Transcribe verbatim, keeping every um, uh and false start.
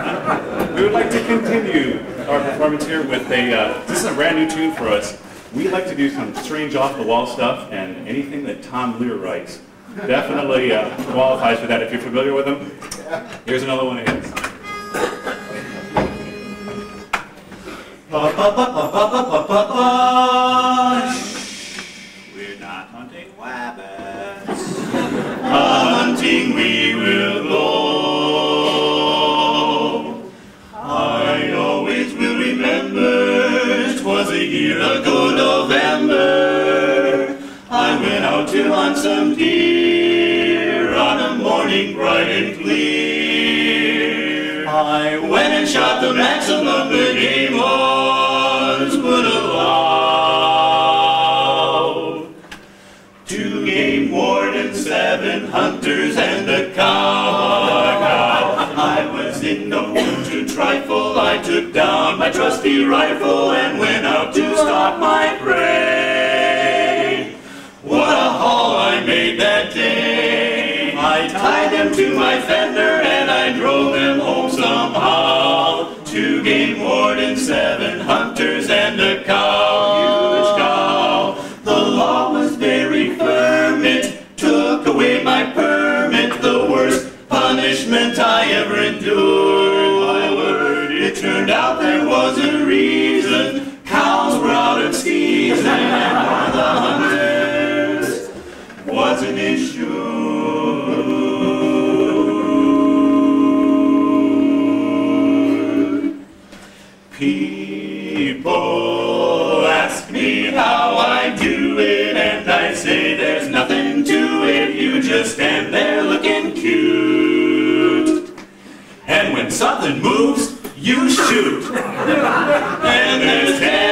We would like to continue our performance here with a, uh, this is a brand new tune for us. We like to do some strange off-the-wall stuff, and anything that Tom Lehrer writes definitely uh, qualifies for that if you're familiar with him. Here's another one of his. We're not hunting rabbits. Hunting we will go. I always will remember 'twas a year ago November. I went out to hunt some deer on a morning bright and clear. I went and shot the maximum the game laws would allow. Two game wardens, seven hunters, and a cow. I was in no mood to trifle. I took down my trusty rifle and went out to stalk my prey. What a haul I made that day! I tied them to my fender and I drove them home somehow. Two game wardens, seven hunters, and a cow, huge cow. The law was very firm, it took away my permit, the worst punishment I ever endured. My word, it turned out there was a reason. Cows were out of season and for the hunters was an issue. People ask me how I do it, and I say there's nothing to it. You just stand there looking cute, and when something moves, you shoot. And there's